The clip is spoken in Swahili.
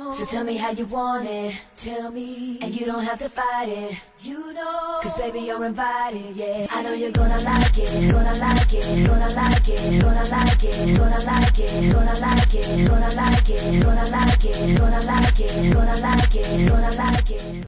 So tell me how you want it. Tell me, and you don't have to fight it. You know, cause baby you're invited, yeah. I know you're gonna like it, gonna like it, gonna like it, gonna like it, gonna like it, gonna like it, gonna like it, gonna like it, gonna